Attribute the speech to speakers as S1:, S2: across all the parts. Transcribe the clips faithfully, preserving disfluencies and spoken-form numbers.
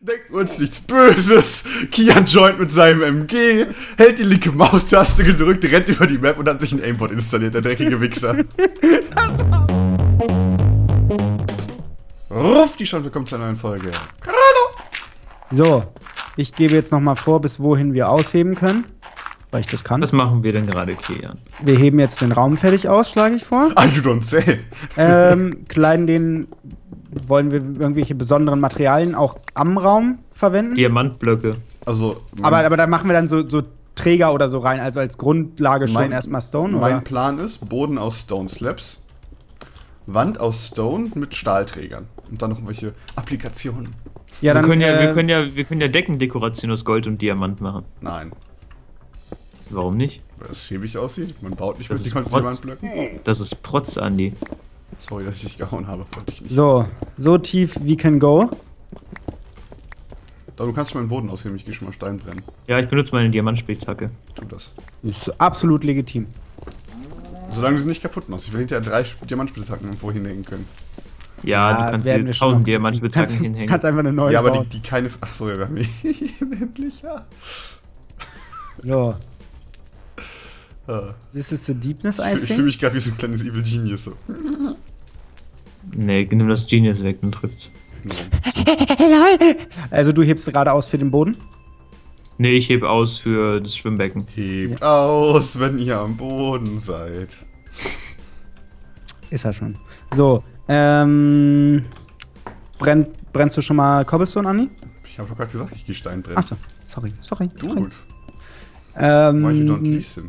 S1: Denkt uns nichts Böses. Kian joint mit seinem M G, hält die linke Maustaste gedrückt, rennt über die Map und hat sich ein Aimbot installiert, der dreckige Wichser. Ruff, die schon willkommen zu einer neuen Folge.
S2: So, ich gebe jetzt noch mal vor, bis wohin wir ausheben können, weil ich das kann.
S3: Was machen wir denn gerade, Kian?
S2: Wir heben jetzt den Raum fertig aus, schlage ich vor.
S1: Ah, you don't say.
S2: Ähm, kleiden den, wollen wir irgendwelche besonderen Materialien auch am Raum verwenden?
S3: Diamantblöcke.
S1: Also,
S2: aber, aber da machen wir dann so, so Träger oder so rein, also als Grundlage schon
S1: mein,
S2: erstmal Stone,
S1: Mein
S2: oder?
S1: Plan ist, Boden aus Stone Slabs, Wand aus Stone mit Stahlträgern und dann noch welche Applikationen.
S2: Ja,
S3: wir,
S2: dann,
S3: können ja,
S2: äh,
S3: wir, können ja, wir können ja Deckendekoration aus Gold und Diamant machen.
S1: Nein.
S3: Warum nicht?
S1: Weil das schäbig aussieht. Man baut nicht
S3: Das
S1: mit
S3: ist
S1: Diamantblöcken.
S3: Das ist Protz, Andi.
S1: Sorry, dass ich dich gehauen habe. Wollte ich nicht.
S2: So, so tief wie can go.
S1: Da, du kannst meinen Boden ausheben, ich gehe schon mal Stein brennen.
S3: Ja, ich benutze meine Diamantspitzhacke.
S1: Tu das.
S2: Ist absolut legitim.
S1: Solange du sie nicht kaputt machst. Ich will hinterher drei Diamantspitzhacken irgendwo hinlegen können.
S3: Ja,
S2: Ja,
S3: du kannst
S2: werden
S3: hier
S2: wir schon
S3: tausend
S2: noch-
S3: Diamantspitzhacken
S2: kannst,
S3: hinhängen.
S2: kannst einfach eine neue
S1: Ja, aber
S2: bauen.
S1: die, die keine. Ach so, ja, wir haben endlich, ja.
S2: So,
S1: Ah.
S2: this is the deepness, I
S1: Ich fühle
S2: think.
S1: mich gerade wie so ein kleines Evil Genius. So.
S3: Nee, nimm das Genius weg, dann trifft's.
S2: Also du hebst gerade aus für den Boden?
S3: Nee, ich heb aus für das Schwimmbecken.
S1: Hebt aus, wenn ihr am Boden seid.
S2: Ist er schon. So, ähm. Brennt, brennst du schon mal Cobblestone, Andi?
S1: Ich habe doch gerade gesagt, ich gehe Stein brennen.
S2: Achso, sorry, sorry. sorry.
S1: Gut. Why you don't
S2: Ähm,
S1: listen?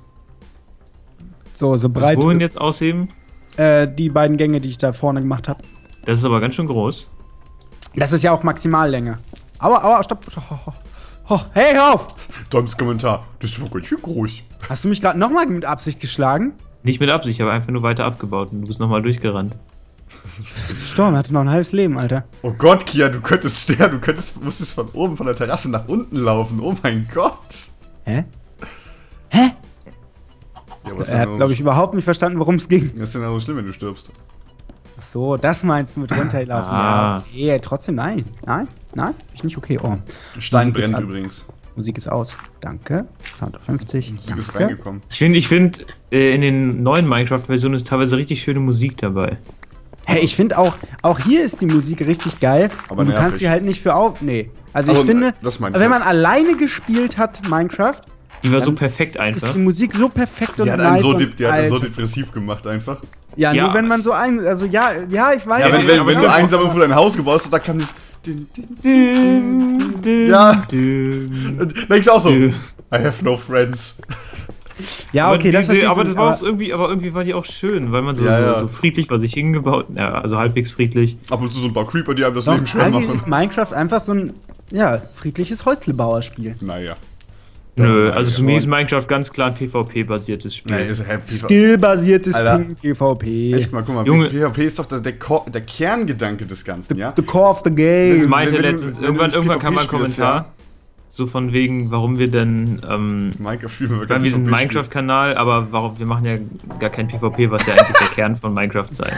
S2: so, so
S3: Was
S2: breit.
S3: wohin jetzt ausheben?
S2: Äh, die beiden Gänge, die ich da vorne gemacht habe.
S3: Das ist aber ganz schön groß.
S2: Das ist ja auch Maximallänge. Aua, aua, stopp. Oh, oh, oh. Hey, hör auf!
S1: Toms Kommentar. Das ist aber ganz schön groß.
S2: Hast du mich gerade nochmal mit Absicht geschlagen?
S3: Nicht mit Absicht, aber einfach nur weiter abgebaut und du bist nochmal durchgerannt.
S2: Das ist gestorben, er hatte noch ein halbes Leben, Alter.
S1: Oh Gott, Kia, du könntest sterben. Du könntest, musstest von oben von der Terrasse nach unten laufen. Oh mein Gott.
S2: Hä? Hä?
S1: Ja, was
S2: Er hat, glaube ich, überhaupt nicht verstanden, worum es ging.
S1: Das ist denn so schlimm, wenn du stirbst.
S2: Ach so, das meinst du mit runterlaufen.
S3: Ah.
S2: Ja, okay, trotzdem nein. Nein, nein, ist nicht okay. Oh.
S1: Stein
S2: Musik ist
S1: brennt
S2: an.
S1: übrigens.
S2: Musik ist aus. Danke. Sound auf fünfzig.
S1: Musik ist
S2: Danke.
S1: reingekommen.
S3: Ich finde, ich finde, äh, in den neuen Minecraft-Versionen ist teilweise richtig schöne Musik dabei.
S2: Hey, ich finde auch, auch hier ist die Musik richtig geil.
S1: Aber
S2: und du
S1: nervig.
S2: kannst sie halt nicht für auf. Nee. Also
S1: Aber,
S2: ich finde,
S1: äh, das meine ich
S2: wenn man
S1: halt.
S2: alleine gespielt hat, Minecraft,
S3: Die war so
S2: Dann
S3: perfekt
S2: ist
S3: einfach.
S2: die Musik so perfekt und
S1: Die hat
S2: nice.
S1: einen so,
S2: und
S1: dep- die hat einen so
S2: Alter.
S1: depressiv gemacht einfach.
S2: Ja,
S3: Ja.
S2: nur wenn man so ein. Also ja, ja, ich weiß.
S1: Ja, wenn,
S2: aber-
S1: wenn,
S2: aber
S1: wenn du
S2: stimmt.
S1: einsam irgendwo dein Haus gebaut hast, da kam dieses. Din, din,
S3: Düm, düm,
S1: Ja.
S3: düm.
S1: und denkst auch so. I
S3: Düm.
S1: have no friends.
S2: Ja,
S3: Aber
S2: okay, das
S3: diese-
S2: verstehe ich
S3: aber
S2: so
S3: das
S2: nicht,
S3: war
S2: aber-
S3: auch irgendwie, aber irgendwie war die auch schön, weil man so,
S1: Ja,
S3: so,
S1: ja.
S3: so friedlich war sich hingebaut, ja, also halbwegs friedlich.
S1: Ab und zu so ein paar Creeper, die einem das
S2: Doch,
S1: Leben schwer
S2: eigentlich
S1: machen.
S2: ist Minecraft einfach so ein ja, friedliches Häuslebauerspiel.
S1: Naja.
S3: Nö,
S1: Ja,
S3: also
S1: ja,
S3: für mich
S1: aber-
S3: ist Minecraft ganz klar ein PvP-basiertes Spiel.
S1: Nee, ist happy.
S2: Skillbasiertes
S1: Alter.
S2: PvP.
S1: Echt mal, guck mal,
S3: Junge.
S1: PvP ist doch der, der, Core, der Kerngedanke des Ganzen, ja?
S2: The core of the game.
S3: Das meinte
S1: wenn du-
S3: letztens,
S1: wenn du
S3: irgendwann,
S1: nicht
S3: irgendwann kam mal ein
S1: PvP spielst,
S3: Kommentar, so von wegen, warum wir denn, ähm,
S1: Minecraft spielen wir
S3: weil wir sind ein Minecraft-Kanal, aber warum, wir machen ja gar kein PvP, was ja eigentlich der Kern von Minecraft sei.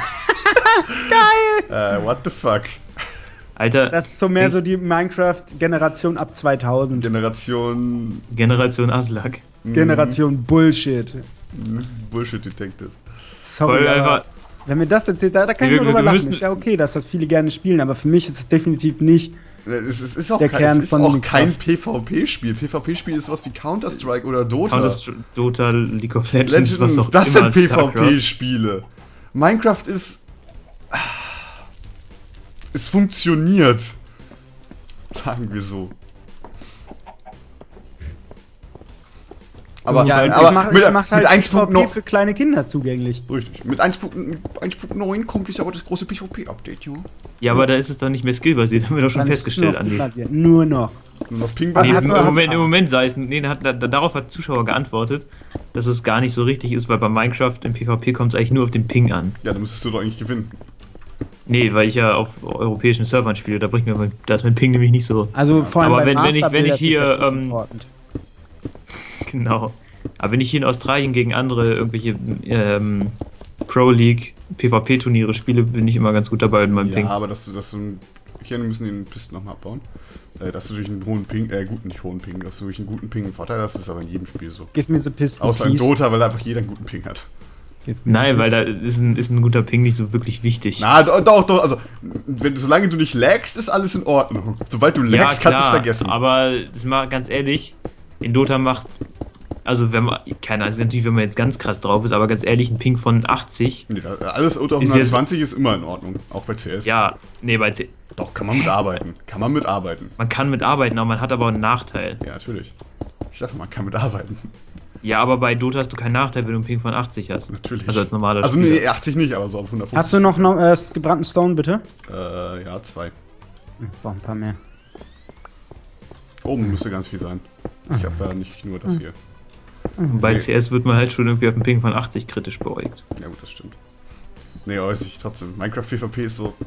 S1: Äh, what the fuck?
S3: Alter,
S2: Das ist so mehr
S3: ich-
S2: so die Minecraft-Generation ab zweitausend.
S1: Generation
S3: Generation Aslak.
S2: Generation Bullshit.
S1: Bullshit Detected.
S2: Sorry,
S3: Voll
S2: aber
S3: einfach,
S2: wenn mir das erzählt, da, da kann ich
S3: Wir-
S2: nur
S3: wir
S2: drüber lachen.
S3: müssen-
S2: Ist ja okay, dass das viele gerne spielen, aber für mich ist es definitiv nicht.
S1: Es ist, es ist auch,
S2: Der
S1: kein,
S2: Kern
S1: es ist
S2: von
S1: auch
S2: Minecraft.
S1: kein PvP-Spiel. PvP-Spiel ist sowas wie Counter-Strike oder Dota.
S3: Counter, Dota, League of Legends,
S1: Legends,
S3: was auch
S1: das
S3: immer.
S1: sind
S3: StarCraft.
S1: PvP-Spiele. Minecraft ist. Es funktioniert. Sagen wir so. Aber,
S2: ja,
S1: aber
S2: es macht,
S1: mit,
S2: es macht halt
S1: mit eins Punkt
S2: PvP
S1: neun
S2: für kleine Kinder zugänglich.
S1: Richtig. Mit eins Punkt neun kommt jetzt aber das große PvP-Update, ja.
S3: Ja, aber da ist es doch nicht mehr skillbasiert, haben wir doch schon
S2: Dann ist es
S3: festgestellt,
S2: nur
S3: Andi.
S2: basiert. Nur noch.
S1: Nur noch Ping
S2: Was
S3: Nee,
S2: hast
S3: im,
S2: du- hast-
S3: Moment, Im Moment sei es, nee, da hat, da, darauf hat Zuschauer geantwortet, dass es gar nicht so richtig ist, weil bei Minecraft im PvP kommt es eigentlich nur auf den Ping an.
S1: Ja, dann müsstest du doch eigentlich gewinnen.
S3: Nee, weil ich ja auf europäischen Servern spiele, da bringt mir mein, da ist mein Ping nämlich nicht so.
S2: Also vor allem
S3: Aber
S2: bei
S3: wenn- wenn ich-
S2: Master
S3: wenn ich
S2: Builders ist
S3: hier,
S2: das
S3: ähm,
S2: important.
S3: Genau. Aber wenn ich hier in Australien gegen andere irgendwelche ähm, Pro League PvP-Turniere spiele, bin ich immer ganz gut dabei mit meinem
S1: Ja,
S3: Ping.
S1: aber dass du das so ein Hier, wir müssen den Pisten nochmal abbauen. Äh, dass du durch einen hohen Ping, äh, guten, nicht hohen Ping, dass du durch einen guten Ping einen Vorteil hast, ist aber in jedem Spiel so.
S2: Give me the piston,
S1: Außer in
S2: please.
S1: Dota, weil einfach jeder einen guten Ping hat.
S2: Give me
S3: Nein,
S2: the
S3: weil da ist ein, ist ein guter Ping nicht so wirklich wichtig.
S1: Na, do- doch, doch, also, wenn, solange du nicht lagst, ist alles in Ordnung. Sobald du lagst, kannst du es vergessen.
S3: Aber das mal ganz ehrlich, in Dota macht, also wenn man, keine Ahnung, natürlich, wenn man jetzt ganz krass drauf ist, aber ganz ehrlich, ein Ping von achtzig.
S1: Nee, da- alles unter
S3: Ist
S1: hundertzwanzig ist immer in Ordnung, auch bei C S.
S3: Ja, nee, bei C
S1: Doch, kann man mitarbeiten. Kann man mitarbeiten.
S3: man kann mitarbeiten, aber man hat aber einen Nachteil.
S1: Ja, natürlich. Ich dachte, man kann mitarbeiten.
S3: Ja, aber bei Dota hast du keinen Nachteil, wenn du einen Ping von achtzig hast.
S1: Natürlich.
S3: Also als normaler
S1: Also
S3: Spieler.
S1: nee, achtzig nicht, aber so auf hundertfünfzig.
S2: Hast du noch, noch äh, gebrannten Stone, bitte?
S1: Äh, ja, zwei.
S2: Ich brauch ein paar mehr.
S1: Oben müsste ganz viel sein. Ich habe ja nicht nur das hier.
S3: Und bei
S1: nee.
S3: C S wird man halt schon irgendwie auf einen Ping von achtzig kritisch beäugt.
S1: Ja gut, das stimmt. Nee, aber weiß ich trotzdem. Minecraft PvP ist so...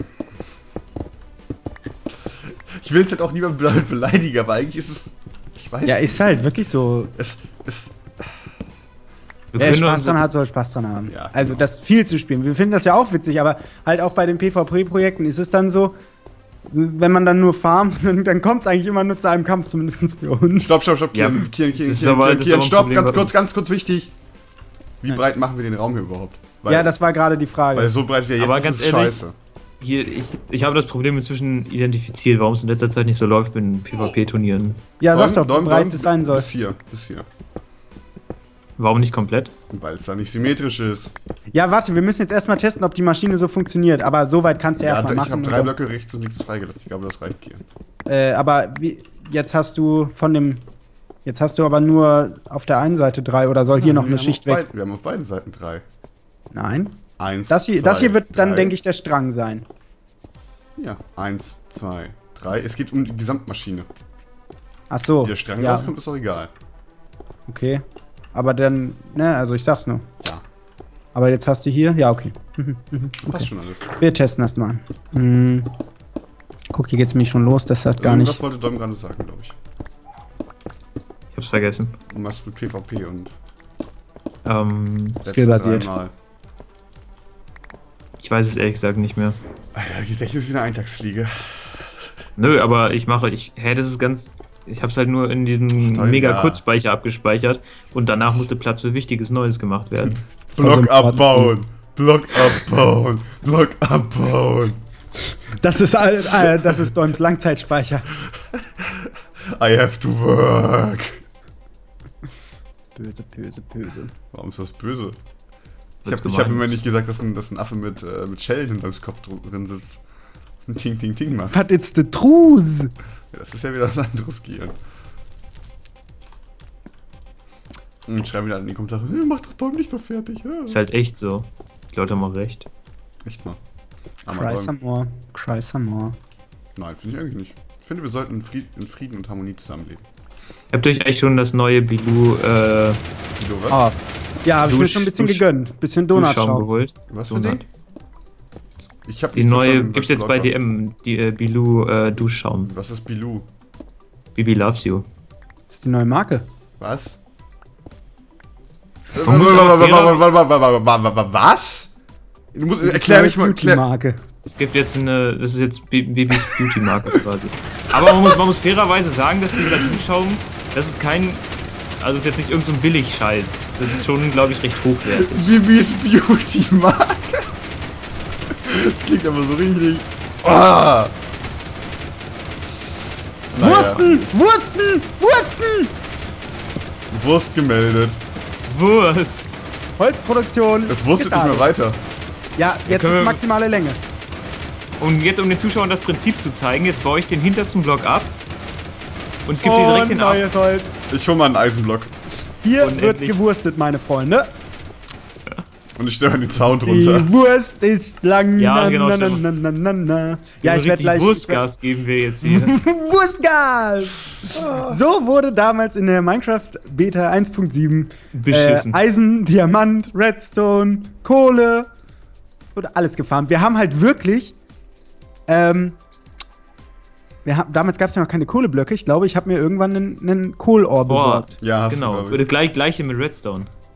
S1: Ich will es halt auch niemand be beleidigen, aber eigentlich ist es... Ich weiß
S2: Ja,
S1: nicht.
S2: ist halt wirklich so.
S1: Es ist...
S3: Wir
S2: Wer
S3: können
S2: Spaß
S3: uns-
S2: dran hat, soll Spaß dran haben.
S1: Ja,
S2: also
S1: genau.
S2: das viel zu spielen. Wir finden das ja auch witzig, aber halt auch bei den PvP-Projekten ist es dann so, so, wenn man dann nur farmt, dann, dann kommt es eigentlich immer nur zu einem Kampf, zumindest für uns.
S1: Stopp, stopp, stopp.
S3: Ja,
S1: Kian, Kian,
S3: das
S1: Kian,
S3: ist
S1: Kian,
S3: aber-
S1: Kian,
S3: das ist
S1: Kian,
S3: aber ein
S1: stopp,
S3: Problem
S1: ganz
S3: bei
S1: kurz,
S3: uns.
S1: ganz kurz wichtig. Wie
S2: Ja.
S1: breit machen wir den Raum hier überhaupt? Weil,
S2: Ja, das war gerade die Frage.
S1: weil so breit wie er jetzt
S3: Aber
S1: ist,
S3: ganz
S1: ist
S3: ehrlich,
S1: scheiße.
S3: Hier, ich, ich habe das Problem inzwischen identifiziert, warum es in letzter Zeit nicht so läuft mit PvP-Turnieren.
S2: ja, sag
S1: Däum-
S2: doch, wie
S1: Däum-
S2: breit
S1: Däum-
S2: es sein soll.
S1: Bis hier, bis hier.
S3: Warum nicht komplett?
S1: Weil es da nicht symmetrisch ist.
S2: Ja, warte, wir müssen jetzt erstmal testen, ob die Maschine so funktioniert. Aber so weit kannst du
S1: Ja,
S2: erstmal
S1: ich
S2: machen.
S1: habe drei Blöcke rechts und links freigelassen. Ich glaube, das reicht hier.
S2: Äh, aber wie, jetzt hast du von dem. Jetzt hast du aber nur auf der einen Seite drei oder soll hier noch
S1: Wir
S2: eine
S1: haben
S2: Schicht
S1: auf
S2: weg?
S1: beid- Wir haben auf beiden Seiten drei.
S2: Nein.
S1: Eins,
S2: Das hier,
S1: zwei,
S2: das hier wird dann,
S1: drei.
S2: denke ich, der Strang sein.
S1: Ja, eins, zwei, drei. Es geht um die Gesamtmaschine.
S2: Ach so.
S1: Wie der Strang
S2: ja,
S1: rauskommt, ist doch egal.
S2: okay. Aber dann, ne, also ich sag's nur.
S1: Ja,
S2: Aber jetzt hast du hier, ja, okay. Mhm, mhm,
S1: passt
S2: okay.
S1: schon alles.
S2: Wir testen das mal an. Hm. Guck, hier geht's mich schon los, das hat gar
S1: Irgendwas
S2: nicht.
S1: wollte Dom gerade sagen, glaube ich.
S3: Ich hab's vergessen.
S1: Und was mit PvP und
S3: Ähm,
S1: letzten
S2: Skillbasiert.
S1: dreimal.
S3: ich weiß es ehrlich gesagt nicht mehr.
S1: Alter, Gedächtnis ist wieder Eintagsfliege.
S3: Nö, aber ich mache, ich, hä, das ist ganz, ich hab's halt nur in diesem
S1: Toll,
S3: mega
S1: ja.
S3: Kurzspeicher abgespeichert und danach musste Platz für Wichtiges Neues gemacht werden.
S1: Block
S2: Versund-
S1: abbauen! Block abbauen! Block abbauen!
S2: Das ist, all- all- das ist Däums Langzeitspeicher.
S1: I have to work!
S2: Böse, böse, böse.
S1: Warum ist das böse? Ich
S3: Weil's
S1: habe hab
S3: gemein
S1: immer
S3: ist.
S1: nicht gesagt, dass ein, dass ein Affe mit, äh, mit Schellen in seinem Kopf dr- drin sitzt. Ein Ting, Ting, Ting macht.
S2: But it's the truth.
S1: Ja, das ist ja wieder was anderes, Kian. Und ich schreibe wieder in die Kommentare, hey, mach doch Dom nicht doch fertig. Ja.
S3: Ist halt echt so. Die Leute haben auch recht.
S1: Echt mal. Aber
S2: Cry
S1: Dom-
S2: some more. Cry some more.
S1: Nein, finde ich eigentlich nicht. Ich finde, wir sollten in, Fried, in Frieden und Harmonie zusammenleben.
S3: Habt ihr euch eigentlich schon das neue Bilou äh,
S1: Wieso, was?
S2: Oh. Ja, hab ich mir
S3: Dusch-
S2: schon ein bisschen
S3: Dusch-
S2: gegönnt. Bisschen
S3: Duschschaum
S2: Donutschaum.
S3: geholt?
S1: Was für ein
S3: Donut.
S1: Ding? Ich hab
S3: Die
S1: nicht
S3: neue
S1: verstanden,
S3: gibt's
S1: was
S3: jetzt
S1: laut
S3: bei
S1: war.
S3: D M, die äh, Bilou äh, Duschschaum.
S1: Was ist Bilou?
S3: Bibi loves you.
S2: Das ist die neue Marke.
S1: Was?
S3: Man muss aber
S1: Äh, Was? Du musst, erklär mich mal,
S2: Die
S1: erklär.
S2: Marke.
S3: Es gibt jetzt eine, das ist jetzt Bi- Bibis Beauty-Marke quasi. Aber man muss, man muss fairerweise sagen, dass dieser Duschschaum, das ist kein, also ist jetzt nicht irgend so ein Billig-Scheiß. Das ist schon, glaube ich, recht hochwertig.
S1: Bibis Beauty Marke. Das klingt aber so richtig. Ah! Naja,
S2: Wursten! Wursten! Wursten!
S1: Wurst gemeldet.
S3: Wurst!
S2: Holzproduktion.
S1: Es wurstet nicht mehr weiter.
S2: Ja, jetzt
S3: können
S2: ist
S3: wir-
S2: maximale Länge.
S3: Und jetzt, um den Zuschauern das Prinzip zu zeigen, jetzt baue ich den hintersten Block ab. Und es gibt hier
S2: Und
S3: direkt den ab.
S2: neues Holz.
S1: Ich hol mal einen Eisenblock.
S2: Hier
S3: Unendlich.
S2: wird gewurstet, meine Freunde.
S1: Und ich stelle mal den Sound runter.
S2: Die Wurst ist lang.
S3: Ja, genau,
S2: na, na,
S3: stimmt.
S2: na, na, na, na. Ja,
S3: So
S2: ich werde
S3: richtig
S2: gleich.
S3: Wurstgas geben wir jetzt hier.
S2: Wurstgas! So wurde damals in der Minecraft Beta eins Punkt sieben äh,
S3: Beschissen.
S2: Eisen, Diamant, Redstone, Kohle, wurde alles gefarmt. Wir haben halt wirklich, ähm, wir haben, damals gab es ja noch keine Kohleblöcke. Ich glaube, ich habe mir irgendwann einen, einen Kohlor
S3: Boah,
S2: besorgt.
S1: Ja, hast
S3: genau.
S1: du, glaub ich.
S3: Gleich, gleiche mit Redstone.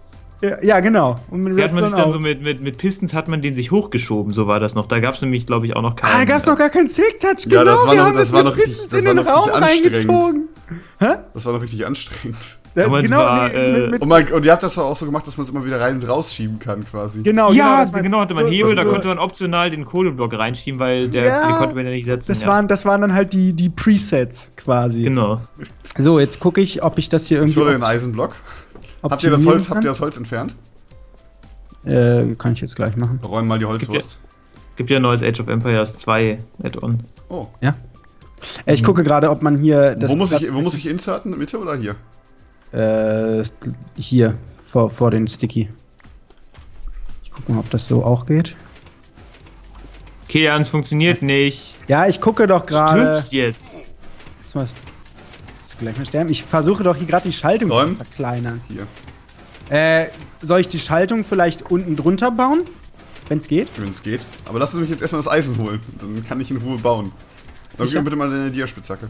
S2: Ja, ja, genau. Und mit
S3: Wie hat man sich dann
S2: auch.
S3: so mit, mit, mit Pistons hat man den sich hochgeschoben, so war das noch. Da gab es nämlich, glaube ich, auch noch keinen.
S2: Ah, da gab's noch gar keinen Silk-Touch,
S1: Ja,
S2: genau.
S1: das war
S2: wir
S1: noch-
S2: haben
S1: das
S2: das
S1: war
S2: mit
S1: noch richtig-
S2: Pistons
S1: das
S2: in
S1: war
S2: den
S1: noch
S2: Raum
S1: richtig anstrengend.
S2: reingezogen. Hä?
S1: Das war doch richtig anstrengend.
S2: Ja,
S3: Damals
S2: genau,
S3: war,
S2: nee,
S3: äh,
S2: mit, mit,
S1: Und, man, und ihr habt das doch auch so gemacht, dass man es immer wieder rein und rausschieben kann, quasi.
S2: genau,
S3: Ja,
S2: das war-
S3: genau, hatte man
S2: so-
S3: Hebel,
S2: so-
S3: da
S2: so-
S3: konnte man optional den Kohleblock reinschieben, weil der,
S2: Ja,
S3: den konnte man ja nicht setzen.
S2: Das,
S3: ja.
S2: waren, das waren dann halt die, die Presets quasi.
S3: Genau.
S2: So, jetzt gucke ich, ob ich das hier
S1: Ich
S2: irgendwie.
S1: hole den Eisenblock. Habt ihr das
S2: optimieren
S1: Holz, habt
S2: kann.
S1: ihr das Holz entfernt?
S2: Äh, kann ich jetzt gleich machen.
S1: Räumen mal die Holzwurst.
S3: Gibt ja ein neues Age of Empires zwei Add-on.
S1: Oh.
S2: Ja. Äh, ich gucke gerade, ob man hier. Das
S1: Wo muss, ich,
S2: Platz-
S1: wo muss ich inserten? Mitte oder hier?
S2: Äh, hier, vor, vor den Sticky. Ich gucke mal, ob das so auch geht.
S3: Kilian, es funktioniert nicht.
S2: Ja, ich gucke doch gerade.
S3: Stirbst jetzt.
S2: Was was- Musst du gleich mal sterben? Ich versuche doch hier gerade die Schaltung
S1: Räum.
S2: zu verkleinern.
S1: Hier.
S2: Äh, soll ich die Schaltung vielleicht unten drunter bauen? Wenn es geht?
S1: Wenn es geht. Aber lass mich jetzt erstmal das Eisen holen. Dann kann ich in Ruhe bauen. Dann gib mir bitte mal deine Diaspitzhacke.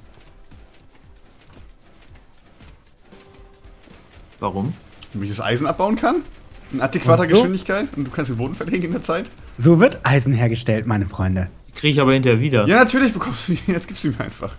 S3: Warum?
S1: Damit ich das Eisen abbauen kann? In adäquater
S2: Und so?
S1: Geschwindigkeit? Und du kannst den Boden verlegen in der Zeit?
S2: So wird Eisen hergestellt, meine Freunde.
S3: Die kriege ich aber hinterher wieder.
S1: Ja, natürlich bekommst du die. Jetzt gibst du mir einfach.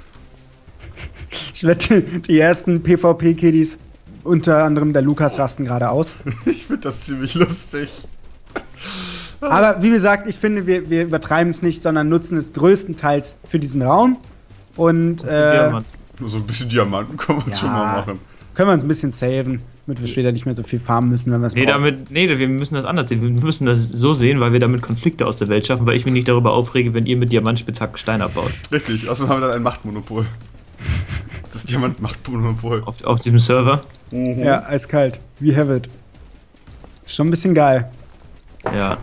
S2: Ich wette, die ersten PvP-Kiddies, unter anderem der Lukas, rasten gerade aus.
S1: Ich finde das ziemlich lustig.
S2: Aber wie gesagt, ich finde, wir, wir übertreiben es nicht, sondern nutzen es größtenteils für diesen Raum. Und äh,
S3: Diamant.
S1: Nur so ein bisschen Diamanten können wir uns
S2: Ja.
S1: schon mal machen.
S2: können wir uns ein bisschen saven, damit wir später nicht mehr so viel farmen müssen, wenn wir es
S3: Nee, damit, nee, wir müssen das anders sehen. Wir müssen das so sehen, weil wir damit Konflikte aus der Welt schaffen, weil ich mich nicht darüber aufrege, wenn ihr mit Diamantspitzhacken Stein abbaut.
S1: Richtig, außerdem haben wir dann ein Machtmonopol. Das Diamant-Machtmonopol.
S3: Auf, auf diesem Server.
S2: Ja, eiskalt. We have it. Ist schon ein bisschen geil.
S3: Ja.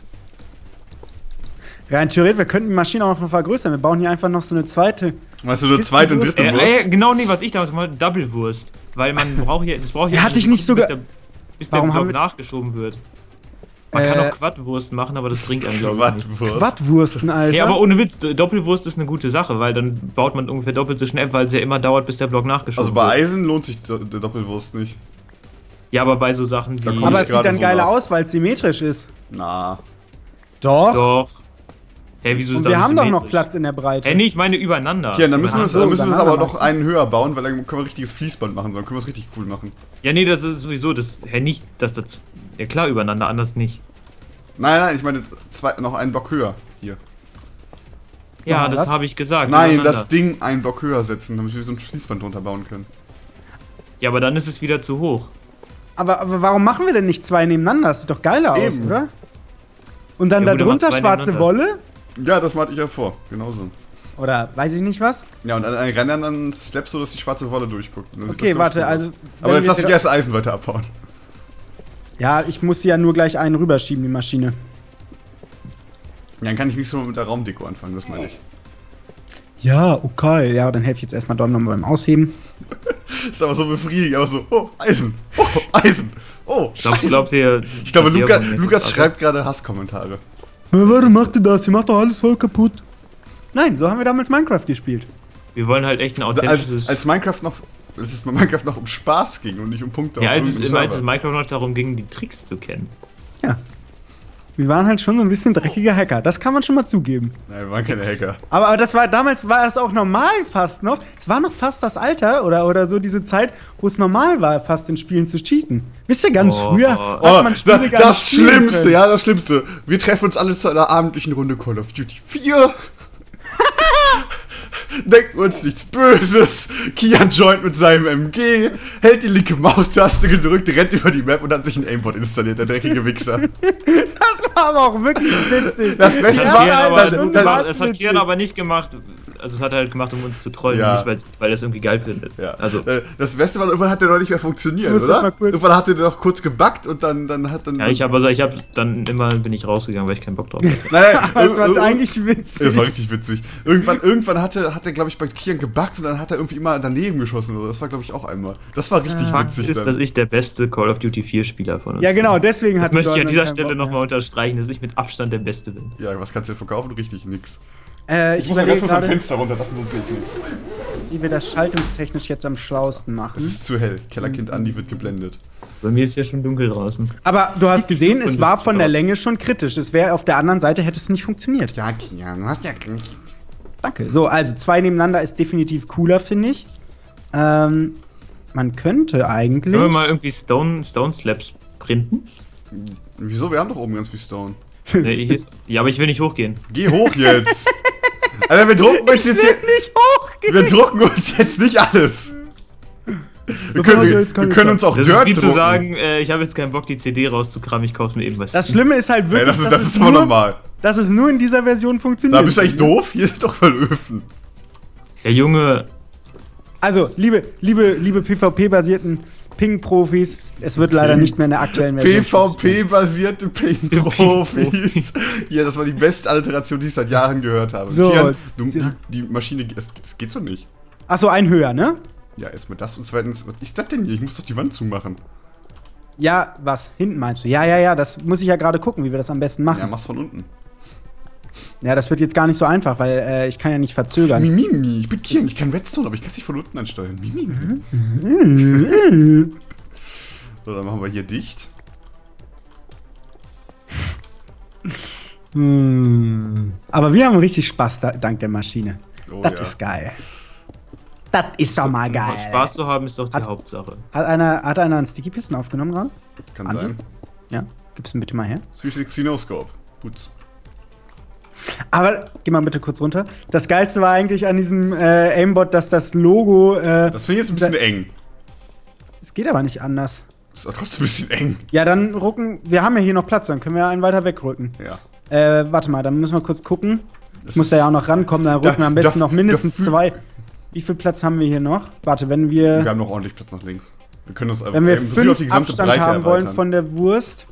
S2: Rein theoretisch, wir könnten die Maschine auch noch vergrößern. Wir bauen hier einfach noch so eine zweite.
S1: Weißt du, nur zweite und
S2: Wurst?
S1: dritte
S3: Äh,
S1: Wurst?
S3: äh, genau, nee, was ich damals gemacht habe, Double-Wurst. Weil man braucht hier, das braucht hier
S2: Ja, hatte ich nicht sogar-
S3: bis der, bis der
S2: Warum haben
S3: Block
S2: wir-
S3: nachgeschoben wird. Man
S2: Äh,
S3: kann auch Quadwurst machen, aber das bringt einem, glaube ich, nichts.
S1: Quadwurst.
S2: Quadwursten, Alter.
S3: Ja, aber ohne Witz, Doppelwurst ist eine gute Sache, weil dann baut man ungefähr doppelt so schnell, weil es ja immer dauert, bis der Block nachgeschoben
S1: Also bei
S3: wird.
S1: Eisen lohnt sich do- die Doppelwurst nicht.
S3: Ja, aber bei so Sachen
S1: Da
S3: wie...
S1: komm
S2: aber
S1: ich
S2: es sieht
S1: gerade
S2: dann
S1: so
S2: geiler
S1: nach.
S2: aus, weil es symmetrisch ist.
S1: Na.
S2: Doch.
S3: Doch. Hä, wieso ist
S2: Und
S3: das
S2: wir
S3: nicht
S2: haben doch noch
S3: symmetrisch?
S2: Platz in der Breite.
S3: Hä, nee, ich meine übereinander.
S1: Tja, dann müssen wir
S2: Ach
S1: uns,
S2: so,
S1: dann müssen wir uns
S2: dann
S1: aber
S2: haben wir
S1: noch
S2: was.
S1: einen höher bauen, weil dann können wir richtiges Fließband machen, dann können wir es richtig cool machen.
S3: Ja, nee, das ist sowieso das... Hä, nicht, dass das... Ja klar, übereinander, anders nicht.
S1: Nein, nein, ich meine zwei, noch einen Block höher. Hier.
S3: Ja,
S2: Nochmal
S3: das
S2: was?
S3: habe ich gesagt.
S1: Nein,
S3: übereinander.
S1: das Ding einen Block höher setzen, damit wir so ein Fließband drunter bauen können.
S3: Ja, aber dann ist es wieder zu hoch.
S2: Aber, aber warum machen wir denn nicht zwei nebeneinander? Das sieht doch geiler aus,
S1: Eben.
S2: oder? Und dann
S3: Ja, gut,
S2: darunter
S3: aber zwei
S2: schwarze
S3: nebeneinander.
S2: Wolle?
S1: Ja, das mache ich ja vor. Genauso.
S2: Oder weiß ich nicht was?
S1: Ja, und an einen Rändern dann slappst du, dass die schwarze Wolle durchguckt. Dann sieht
S2: Okay,
S1: das
S2: warte,
S1: cool aus.
S2: also.
S1: Aber
S2: wenn
S1: jetzt
S2: wir
S1: lass mich
S2: dra-
S1: erst Eisen weiter abbauen.
S2: Ja, ich muss ja nur gleich einen rüberschieben, die Maschine.
S1: Dann kann ich nicht so mit der Raumdeko anfangen, das meine ich.
S2: Ja, okay. Ja, dann helfe ich jetzt erstmal Don nochmal beim Ausheben.
S1: Das ist aber so befriedigend, aber so, oh, Eisen, oh, Eisen, oh,
S3: Glaub,
S1: Eisen.
S3: glaubt ihr...
S1: Ich glaube,
S3: glaubt ihr,
S1: Luca,
S3: man
S1: Lukas
S3: merkt
S1: schreibt gerade Hasskommentare.
S2: Warum macht ihr das? Ihr macht doch alles voll kaputt. Nein, so haben wir damals Minecraft gespielt.
S3: das? Wir wollen halt echt ein
S1: Als,
S3: authentisches...
S1: als Minecraft noch, als es bei Minecraft noch um Spaß ging und nicht um Punkte
S3: ja,
S1: auf
S3: als es,
S1: irgendeinem
S3: immer, als es
S1: Server.
S3: Minecraft noch darum ging, die Tricks zu kennen.
S2: Ja. Wir waren halt schon so ein bisschen dreckige Hacker. Das kann man schon mal zugeben.
S1: Nein, wir waren keine Hacker.
S2: Aber, aber das war damals war es auch normal fast noch. Es war noch fast das Alter oder, oder so diese Zeit, wo es normal war, fast in Spielen zu cheaten. Wisst ihr, ganz
S3: Oh,
S2: früher
S3: oh.
S2: hat
S1: Oh,
S2: man
S1: da,
S2: Spiele gar
S1: das
S2: nicht spielen
S1: Schlimmste,
S2: können.
S1: ja, das Schlimmste. Wir treffen uns alle zu einer abendlichen Runde Call of Duty vier. Denken uns nichts Böses. Kian joint mit seinem M G, hält die linke Maustaste gedrückt, rennt über die Map und hat sich ein Aimbot installiert, der dreckige Wichser.
S2: Das war aber auch wirklich witzig.
S1: Das Beste
S2: Die
S1: war-
S2: erste
S3: Kian
S2: halbe
S3: aber,
S2: Stunde
S1: das-
S2: war's
S3: das hat Kian
S2: witzig.
S3: aber nicht gemacht. Also es hat er halt gemacht, um uns zu trollen,
S1: Ja.
S3: nicht weil, weil er es irgendwie geil findet.
S1: Ja.
S3: Also,
S1: äh, das Beste war, irgendwann hat der noch nicht mehr funktioniert,
S2: Ich muss das
S1: oder?
S2: mal kurz-
S1: Irgendwann hat der noch kurz gebuggt und dann, dann hat dann.
S3: ja, ich habe also ich habe dann immer bin ich rausgegangen, weil ich keinen Bock drauf hatte.
S1: Nein, nein,
S2: Das war
S1: ir- ir-
S2: eigentlich witzig.
S1: Das war richtig witzig. Irgendwann, irgendwann hatte, hat er, glaube ich, bei Kian gebuggt und dann hat er irgendwie immer daneben geschossen. Oder? Das war, glaube ich, auch einmal. Das war richtig
S3: Fakt
S1: witzig.
S3: ist,
S1: dann.
S3: dass ich der beste Call of Duty vier Spieler von uns
S2: Ja, genau,
S3: bin.
S2: deswegen
S3: Das
S2: hat
S3: möchte ich an
S2: Don
S3: dieser
S2: keinen
S3: Stelle
S2: Bock
S3: nochmal
S2: mehr.
S3: unterstreichen, dass ich mit Abstand der Beste bin.
S1: Ja, was kannst du denn verkaufen? Richtig, nix.
S2: Äh, ich
S1: Ich muss mal
S2: überlege
S1: ganz kurz mein
S2: gerade,
S1: Fenster runterlassen, sonst sehe ich nichts.
S2: wie wir das schaltungstechnisch jetzt am schlausten
S1: Es
S2: machen.
S1: ist zu hell. Kellerkind Andi wird geblendet.
S3: Bei mir ist ja schon dunkel draußen.
S2: Aber du hast gesehen, es
S3: Und
S2: war
S3: es-
S2: von der Länge schon kritisch. Es wäre auf der anderen Seite, hätte es nicht funktioniert.
S1: Ja, Kian, du hast ja.
S2: Danke. So, also zwei nebeneinander ist definitiv cooler, finde ich. Ähm, man könnte eigentlich.
S3: Können wir mal irgendwie Stone, Stone Slabs printen?
S1: Wieso? Wir haben doch oben ganz viel Stone.
S3: Nee, hier ist, ja, aber ich will nicht hochgehen.
S1: Geh hoch jetzt! Alter, wir drucken uns jetzt.
S2: nicht hochgehen.
S1: Wir drucken uns jetzt nicht alles. Wir
S2: So,
S1: können,
S2: also
S1: wir,
S2: jetzt kann
S1: wir
S2: ich
S1: können
S2: sagen.
S1: uns auch
S3: Das
S1: Dirt
S3: ist wie zu
S1: drucken.
S3: sagen, äh, ich habe jetzt keinen Bock, die C D rauszukramen, ich kaufe mir eben was.
S2: Das Schlimme ist halt
S1: Ey,
S2: wirklich,
S1: das ist,
S2: dass,
S1: das
S2: es
S1: ist aber
S2: nur,
S1: normal.
S2: dass es nur in dieser Version funktioniert.
S1: Da bist du eigentlich doof? Hier ist doch voll Öfen.
S3: Der Junge,
S2: Also, liebe, liebe, liebe PvP-basierten Ping-Profis, es wird leider nicht mehr in der aktuellen Version funktionieren.
S1: PvP-basierte Ping-Profis. Ja, das war die beste Alteration, die ich seit Jahren gehört habe.
S2: So,
S1: Tian, du, die,
S2: ja.
S1: die Maschine, es, es geht so nicht.
S2: Achso, ein höher, ne?
S1: Ja, erstmal das und zweitens, was ist das denn hier? Ich muss doch die Wand zumachen.
S2: Ja, was? Hinten meinst du? Ja, ja, ja, das muss ich ja gerade gucken, wie wir das am besten machen.
S1: Ja,
S2: Ja,
S1: mach's von unten.
S2: das wird jetzt gar nicht so einfach, weil äh, ich kann ja nicht verzögern.
S1: Mimimi, ich bin Kian, ich kann Redstone, aber ich kann es nicht von unten ansteuern. Mimimi. So, dann machen wir hier dicht.
S2: Hm. Aber wir haben richtig Spaß da, dank der Maschine.
S1: Oh,
S2: das
S1: ja.
S2: ist geil. Das ist doch mal geil.
S3: Spaß zu haben ist doch die
S2: Hat-
S3: Hauptsache.
S2: Hat einer, hat einer einen Sticky Piston aufgenommen gerade?
S1: Kann
S2: Andi?
S1: sein.
S2: Ja. Gib's ihn bitte mal her.
S1: drei sechzig No-Scope. Gut.
S2: Aber geh mal bitte kurz runter. Das Geilste war eigentlich an diesem äh, Aimbot, dass das Logo. Äh,
S1: Das finde ich jetzt ein bisschen eng.
S2: Es geht aber nicht anders.
S1: Das ist doch trotzdem ein bisschen eng.
S2: Ja, dann rücken. Wir haben ja hier noch Platz, dann können wir einen weiter wegrücken.
S1: Ja.
S2: Äh, warte mal, dann müssen wir kurz gucken.
S1: Das
S2: Ich muss da
S1: ist-
S2: ja auch noch rankommen, dann
S1: Da-
S2: rücken wir am besten
S1: da-
S2: noch mindestens
S1: dafür-
S2: zwei. Wie viel Platz haben wir hier noch? Warte, wenn
S1: Wir
S2: wir.
S1: haben noch ordentlich Platz nach links. Wir können uns einfach
S2: Wenn wir
S1: im Prinzip auf
S2: fünf Abstand haben wollen von der Wurst.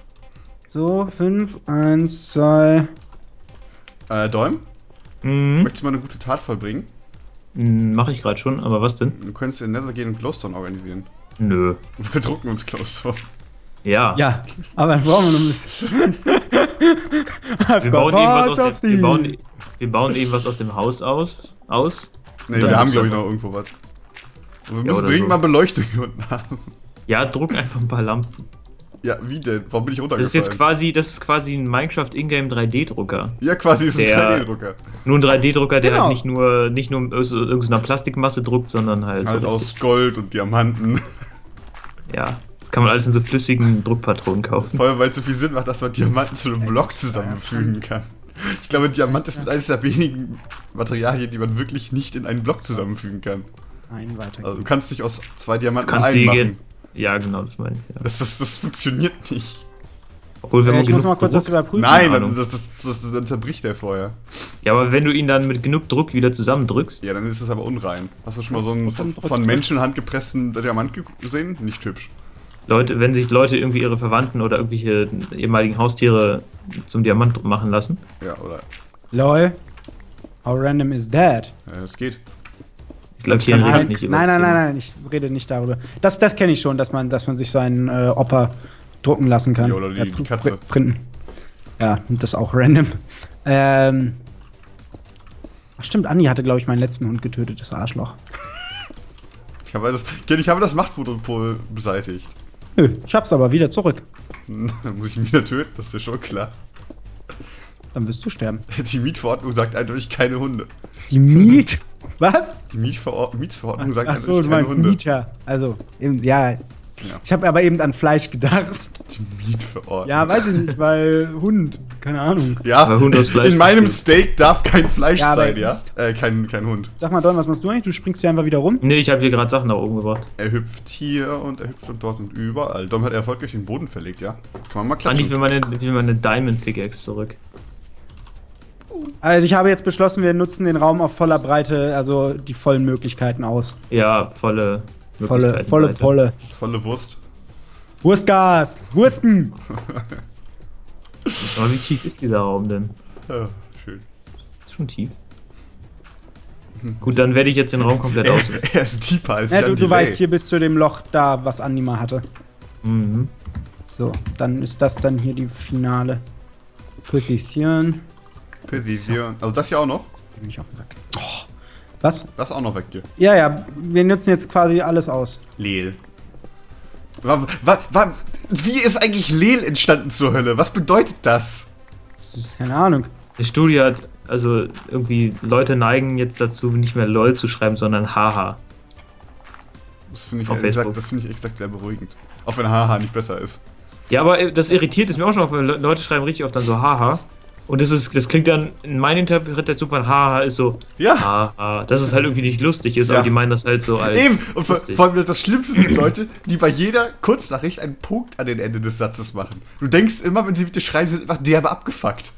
S2: So, fünf, eins, zwei.
S1: Äh, Däum,
S3: Mhm.
S1: möchtest du mal eine gute Tat vollbringen?
S3: Mhm, Mach ich gerade schon, aber was denn?
S1: Du könntest in Nether gehen und Glowstone organisieren.
S3: Nö.
S1: Wir drucken uns Glowstone.
S3: Ja.
S2: Ja, aber dann brauchen wir noch ein bisschen.
S3: Wir bauen, eben was aus dem, wir, bauen, wir bauen eben was aus dem Haus aus. aus.
S1: Nee,
S3: Dann
S1: wir haben,
S3: gibt's
S1: glaube ich,
S3: einfach-
S1: noch irgendwo was. Und wir
S3: Ja,
S1: müssen
S3: oder
S1: dringend
S3: so.
S1: mal Beleuchtung hier unten haben.
S3: Ja, druck einfach ein paar Lampen.
S1: Ja, wie denn? Warum bin ich
S3: Das ist
S1: runtergefallen?
S3: jetzt quasi, das ist quasi ein Minecraft Ingame drei D-Drucker.
S1: Ja, quasi ist ein
S3: Der-
S1: drei D-Drucker.
S3: Nur ein drei D-Drucker, der
S2: Genau.
S3: halt nicht nur, nicht nur aus irgendeiner Plastikmasse druckt, sondern halt,
S1: Halt
S3: so
S1: aus Gold und Diamanten.
S3: ja, das kann man alles in so flüssigen Druckpatronen kaufen.
S1: Vor allem, weil es so viel Sinn macht, dass man Diamanten zu einem Block zusammenfügen kann. Ich glaube, Diamant ist mit eines der wenigen Materialien, die man wirklich nicht in einen Block zusammenfügen kann.
S2: Ein weiter.
S1: Also du kannst nicht aus zwei Diamanten
S3: Du kannst
S1: einen
S3: sie
S1: machen.
S3: gehen. Ja, genau, das meine ich. Ja.
S1: Das, das, das funktioniert nicht.
S3: Obwohl, wenn
S2: Äh,
S3: man
S2: ich muss
S3: genug
S2: mal kurz
S3: Druck,
S2: das überprüfen.
S1: Nein,
S3: Ahnung.
S1: das, das, das, das, dann zerbricht der vorher.
S3: Ja, aber wenn du ihn dann mit genug Druck wieder zusammendrückst,
S1: Ja, dann ist das aber unrein. Hast du schon mal so einen
S2: Dann
S1: von,
S2: drückt-
S1: von Menschenhand gepressten Diamant ge- gesehen? Nicht hübsch.
S3: Leute, wenn sich Leute irgendwie ihre Verwandten oder irgendwelche ehemaligen Haustiere zum Diamant machen lassen.
S1: Ja, oder?
S2: Lol. How random is that?
S1: Ja, das geht.
S3: Ich glaube, hier
S2: Nein,
S3: redet nicht über
S2: nein,
S3: das
S2: nein, nein,
S3: Thema.
S2: nein, ich rede nicht darüber. Das, das kenne ich schon, dass man, dass man sich seinen äh, Opa drucken lassen kann.
S1: Ja, oder die- die
S2: pr-
S1: Katze.
S2: pr- Printen. Ja, und das auch random. Ähm. Ach, stimmt, Andi hatte, glaube ich, meinen letzten Hund getötet, das Arschloch.
S1: Ich habe das, ich habe das Machtmonopol beseitigt.
S2: Nö, ich hab's aber wieder zurück.
S1: Dann muss ich ihn wieder töten, das ist dir schon klar.
S2: Dann wirst du sterben.
S1: Die Mietverordnung sagt eindeutig keine Hunde.
S2: Die Miet? Was?
S1: Die Mietveror Mietsverordnung sagt
S2: Ach so, du
S1: eindeutig keine
S2: meinst
S1: Hunde.
S2: Mieter. Also, eben, ja.
S1: Ja.
S2: Ich habe aber eben an Fleisch gedacht.
S1: Die Mietverordnung.
S2: Ja, weiß ich nicht, weil Hund, keine Ahnung.
S1: Ja,
S3: Weil Hund aus Fleisch
S1: in meinem
S3: besteht.
S1: Steak darf kein Fleisch
S2: Ja, aber
S1: sein, ja?
S2: ist-
S1: Äh, kein, kein Hund.
S2: Sag mal, Don, was machst du eigentlich? Du springst hier einfach wieder rum?
S3: Nee, ich habe hier gerade Sachen nach oben gebracht.
S1: Er hüpft hier und er hüpft und dort und überall. Dom hat erfolgreich den Boden verlegt, ja? Kann man mal
S3: Andi, ich
S1: klatschen.
S3: will meine, ich will meine Diamond Pickaxe zurück.
S2: Also ich habe jetzt beschlossen, wir nutzen den Raum auf voller Breite, also die vollen Möglichkeiten aus.
S3: Ja, volle
S2: Volle,
S3: Möglichkeiten
S2: volle
S3: weiter.
S2: Polle.
S1: Volle Wurst.
S2: Wurstgas! Wursten!
S3: Aber wie tief ist dieser Raum denn?
S1: Ja, schön.
S3: Ist schon tief. Gut, dann werde ich jetzt den Raum komplett aus.
S1: Er ist tiefer als
S2: Ja,
S1: Jan
S2: du, du
S1: Delay.
S2: weißt hier bis zu dem Loch da, was Andi mal hatte.
S3: Mhm.
S2: So, dann ist das dann hier die finale Position.
S1: Position. Also das hier auch noch.
S2: Geh mir nicht auf den Sack. Oh, was?
S1: Das auch noch weg hier.
S2: Ja, ja, wir nutzen jetzt quasi alles aus.
S1: Leel. Wa, wa, wa, wie ist eigentlich Lel entstanden zur Hölle? Was bedeutet das?
S2: Keine Ahnung.
S3: Die Studie hat, also irgendwie, Leute neigen jetzt dazu, nicht mehr LOL zu schreiben, sondern Haha.
S1: Das finde ich,
S3: Auf
S1: exakt,
S3: Facebook.
S1: das find ich exakt sehr beruhigend. Auch wenn Haha nicht besser ist.
S3: Ja, aber das irritiert es mir auch schon, weil Le- Leute schreiben richtig oft dann so Haha. Und das ist, das klingt dann, in meiner Interpretation von Haha ist so,
S1: Ja.
S3: Haha, dass es halt irgendwie nicht lustig ist,
S1: Ja.
S3: aber die meinen das halt so als
S1: Eben, und vor,
S3: lustig.
S1: vor allem das Schlimmste sind Leute, die bei jeder Kurznachricht einen Punkt an den Ende des Satzes machen. Du denkst immer, wenn sie mit dir schreiben, sind einfach derbe abgefuckt.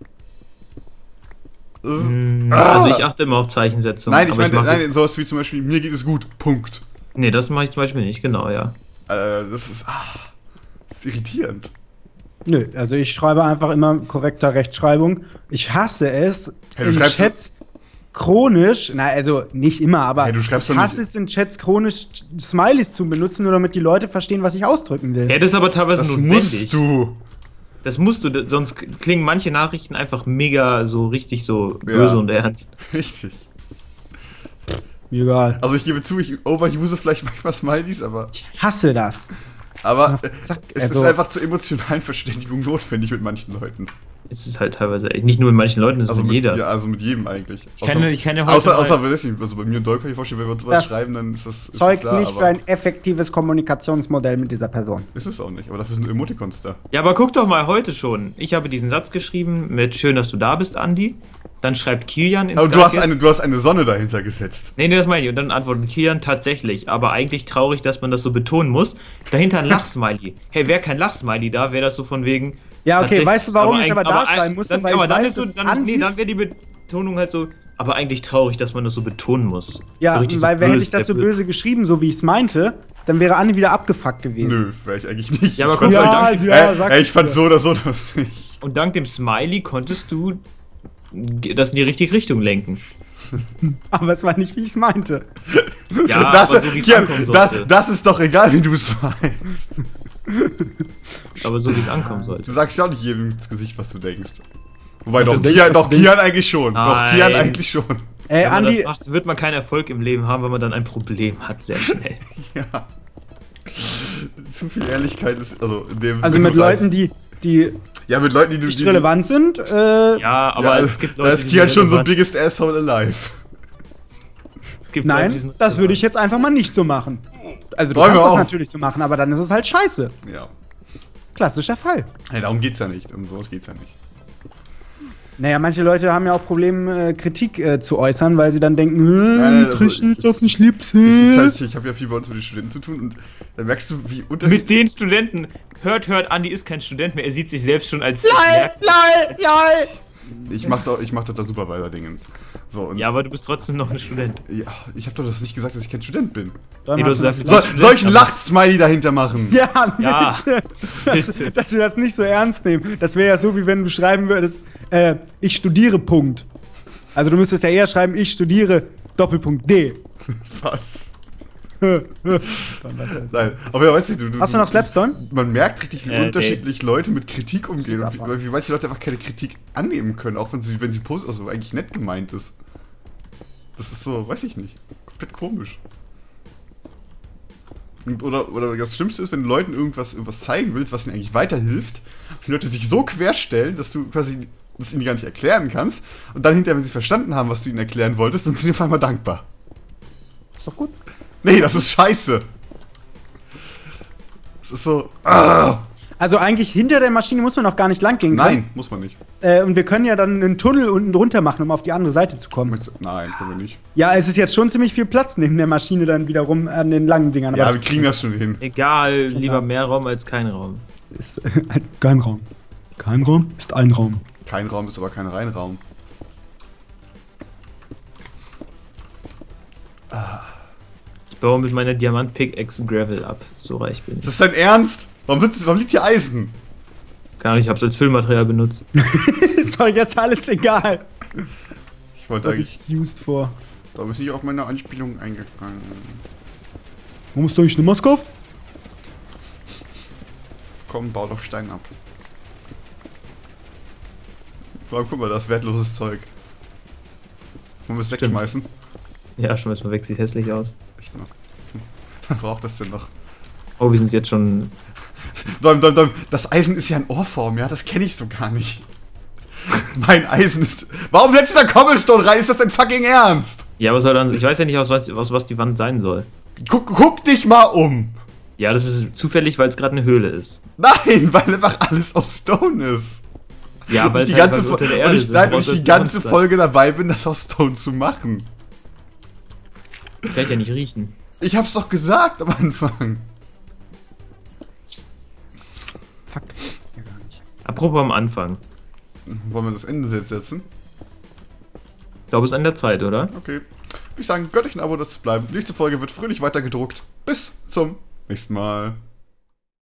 S1: Das ist,
S3: Hm,
S1: Ah.
S3: Also ich achte immer auf Zeichensetzung.
S1: nein, ich
S3: aber
S1: meine,
S3: mach
S1: nein,
S3: jetzt-
S1: sowas wie zum Beispiel, mir geht es gut, Punkt.
S3: Nee, das mache ich zum Beispiel nicht, genau, ja.
S1: Äh, das ist, ah, das ist irritierend.
S2: Nö, also ich schreibe einfach immer korrekter Rechtschreibung. Ich hasse es,
S1: Hey, du
S2: in
S1: schreibst-
S2: Chats chronisch, na also nicht immer, aber
S1: Hey, du schreibst
S2: ich
S1: doch
S2: hasse
S1: nicht-
S2: es in Chats chronisch Smileys zu benutzen, nur damit die Leute verstehen, was ich ausdrücken will.
S3: Ja, das ist aber teilweise
S1: Das
S3: notwendig.
S1: musst du.
S3: Das musst du, d- sonst k- klingen manche Nachrichten einfach mega so richtig so
S1: Ja.
S3: böse und ernst.
S1: Richtig.
S2: Mir egal.
S1: Also ich gebe zu, ich overuse vielleicht manchmal Smileys, aber,
S2: Ich hasse das.
S1: aber
S2: Ach, zack,
S1: es
S2: also-
S1: ist einfach zur emotionalen Verständigung notwendig mit manchen Leuten.
S3: Es ist halt teilweise echt, nicht nur mit manchen Leuten, das ist
S1: Also
S3: mit
S1: mit,
S3: jeder.
S1: ja, also mit jedem eigentlich.
S3: Ich kann, ich kann ja heute
S1: Außer,
S3: mal-
S1: außer, weiß nicht, also bei mir und Dolk kann ich vorstellen, wenn wir uns was
S2: Das
S1: schreiben, dann ist das ist
S2: Zeugt
S1: klar,
S2: nicht
S1: aber
S2: für ein effektives Kommunikationsmodell mit dieser Person.
S1: ist es auch nicht, aber dafür sind Emoticons da.
S3: Ja, aber guck doch mal heute schon. Ich habe diesen Satz geschrieben mit schön, dass du da bist, Andi. Dann schreibt Kilian ins
S1: Aber du
S3: Skype
S1: hast,
S3: jetzt-
S1: eine, du hast eine Sonne dahinter gesetzt.
S3: Nee, nee, das meine ich. Und dann antwortet Kilian tatsächlich. Aber eigentlich traurig, dass man das so betonen muss. Dahinter ein Lachsmiley. Hey, wäre kein Lachsmiley da, wäre das so von wegen.
S2: Ja, okay,
S3: tatsächlich-
S2: weißt du, warum ich
S3: eig-
S2: aber da
S3: eig-
S2: schreiben musste?
S3: Dann,
S2: Weil
S3: aber
S2: ich
S3: dann
S2: weiß,
S3: ist so,
S2: dass
S3: dann, nee,
S2: Andis-
S3: dann wäre die Betonung halt so. Aber eigentlich traurig, dass man das so betonen muss.
S2: Ja,
S3: so richtig
S2: weil
S3: so
S2: hätte
S3: böse,
S2: ich das so
S3: der-
S2: böse geschrieben, so wie ich es meinte, dann wäre Anne wieder abgefuckt gewesen.
S1: Nö, wäre ich eigentlich nicht.
S3: Ja, aber
S1: Ich
S3: Gott sei
S1: fand's
S3: Dank-
S1: eigentlich-
S2: ja,
S1: Ey,
S2: sag
S1: ey,
S2: ich
S1: ich fand
S2: dir.
S1: so oder so lustig.
S3: Und dank dem Smiley konntest du das in die richtige Richtung lenken.
S2: Aber es war nicht, wie ich es meinte.
S3: Ja,
S1: das,
S3: aber so wie es
S1: Kian,
S3: ankommen
S1: das,
S3: sollte.
S1: das ist doch egal, wie du es meinst.
S3: Aber so wie es ankommen
S1: Du
S3: sollte.
S1: sagst ja auch nicht jedem ins Gesicht, was du denkst. Wobei doch,
S2: du
S1: Kian,
S2: denkst,
S1: doch
S2: was du
S1: Kian eigentlich schon. Doch,
S3: Nein.
S1: Kian eigentlich schon.
S2: Ey,
S3: Wenn man
S2: Andi,
S3: das macht, wird man keinen Erfolg im Leben haben, weil man dann ein Problem hat, sehr schnell.
S1: Ja. Zu viel Ehrlichkeit ist, also in dem
S2: also mit Leuten, die, die
S1: Ja, mit Leuten, die du.
S2: nicht
S1: die,
S2: relevant sind, äh,
S3: Ja, aber
S1: ja,
S3: es gibt Leute,
S1: da ist
S3: die
S1: Kian
S3: sind
S1: schon so
S3: relevant.
S1: biggest asshole alive.
S3: Es gibt Leute,
S2: nein,
S3: die sind
S2: das würde ich
S3: relevant.
S2: jetzt einfach mal nicht so machen. Also du
S1: Räum
S2: kannst
S1: mir
S2: das
S1: auf.
S2: natürlich so machen, aber dann ist es halt scheiße.
S1: Ja.
S2: Klassischer Fall.
S1: Hey, darum geht's ja nicht. Um sowas geht's ja nicht.
S2: Naja, manche Leute haben ja auch Probleme, äh, Kritik äh, zu äußern, weil sie dann denken,
S1: Nein, nein,
S2: hm,
S1: also
S2: trischen
S1: ich-
S2: jetzt auf den
S1: Ich,
S2: Schlips.
S1: ich, halt, ich habe ja viel bei uns mit den Studenten zu tun und da merkst du, wie
S3: Mit
S1: unterschiedlich.
S3: den Studenten. Hört, hört, Andi ist kein Student mehr. Er sieht sich selbst schon als.
S2: Lol, lol, lol.
S1: Ich mach doch, ich mach doch das Supervisor-Dingens. So, und
S3: Ja, aber du bist trotzdem noch ein Student.
S1: ja, ich habe doch das nicht gesagt, dass ich kein Student bin.
S2: Dann
S3: Nee, du
S2: hast
S3: hast
S2: du
S3: gesagt,
S2: das-
S1: So, soll ich einen Lachsmiley dahinter machen?
S2: Ja,
S3: Ja,
S2: bitte. Dass,
S3: bitte.
S2: dass wir das nicht so ernst nehmen. Das wäre ja so, wie wenn du schreiben würdest, äh, ich studiere, Punkt. Also du müsstest ja eher schreiben, ich studiere, Doppelpunkt D.
S1: Was? Nein, aber ja, weißt du, du, du
S2: Hast du noch Slapstone?
S1: Man merkt richtig, wie
S3: Äh,
S1: unterschiedlich Leute mit Kritik umgehen und wie,
S2: Abfahren.
S1: wie manche Leute einfach keine Kritik annehmen können, auch wenn sie, wenn sie posten, also eigentlich nett gemeint ist. Das ist so, weiß ich nicht, komplett komisch. Und- Oder, oder das Schlimmste ist, wenn du Leuten irgendwas, irgendwas zeigen willst, was ihnen eigentlich weiterhilft, und die Leute sich so querstellen, dass du quasi das ihnen gar nicht erklären kannst, und dann hinterher, wenn sie verstanden haben, was du ihnen erklären wolltest, dann sind sie auf einmal dankbar.
S2: Ist doch gut.
S1: Nee, das ist scheiße. Das ist so. Ah,
S2: Also eigentlich hinter der Maschine muss man auch gar nicht lang gehen können.
S1: nein, muss man nicht.
S2: Äh, und wir können ja dann einen Tunnel unten drunter machen, um auf die andere Seite zu kommen.
S1: Möchtest du- Nein, können wir nicht.
S2: Ja, es ist jetzt schon ziemlich viel Platz neben der Maschine dann wiederum an den langen Dingern.
S1: Ja,
S2: aber
S1: wir kriegen das schon hin.
S3: Egal,
S2: So
S3: lieber
S2: nice.
S3: mehr Raum als kein Raum.
S2: es ist als kein Raum. Kein Raum ist ein Raum.
S1: Kein Raum ist aber kein Reinraum.
S3: Ich baue mit meiner Diamant-Pickaxe Gravel ab. So reich bin
S1: Ist
S3: ich.
S1: das dein Ernst? Warum, wird, warum liegt hier Eisen?
S3: Gar nicht, ich hab's als Füllmaterial benutzt.
S2: Ist doch jetzt alles egal.
S1: Ich wollte
S2: Da
S1: eigentlich.
S2: gibt's used vor.
S1: Warum ist nicht auf meine Anspielung eingegangen?
S2: Wo musst du eigentlich eine Maske auf?
S1: Komm, bau doch Stein ab. Vor allem, guck mal, das ist wertloses Zeug. Wollen wir es wegschmeißen?
S3: Ja, schmeiß mal weg, sieht hässlich aus.
S1: Echt noch. Wer braucht das denn noch?
S3: Oh, wir sind jetzt schon.
S1: Däum, däum, däum. Das Eisen ist ja in Ohrform, ja? Das kenne ich so gar nicht. Mein Eisen ist... Warum setzt da Cobblestone rein? Ist das denn fucking ernst?
S3: Ja, was soll dann. Ich weiß ja nicht, aus was, was, was die Wand sein soll.
S1: Guck, guck dich mal um.
S3: Ja, das ist zufällig, weil es gerade eine Höhle ist.
S1: Nein, weil einfach alles aus Stone ist.
S3: Ja, aber
S1: und ich die
S3: es halt,
S1: ganze,
S3: weil wir unter der
S1: und
S3: Erde
S1: ich,
S3: sind.
S1: nein, und
S3: Woraus
S1: ich die
S3: soll's
S1: ganze
S3: sonst sein?
S1: Folge dabei bin, das aus Stone zu machen.
S3: Das kann ich ja nicht riechen.
S1: Ich hab's doch gesagt am Anfang.
S2: Fuck. Ja, gar nicht.
S3: Apropos am Anfang.
S1: Wollen wir das Ende jetzt setzen?
S3: Ich glaube, es ist an der Zeit, oder?
S1: Okay. Ich sagen, gönnt euch ein Abo, das zu bleiben. Nächste Folge wird fröhlich weiter gedruckt. Bis zum nächsten Mal.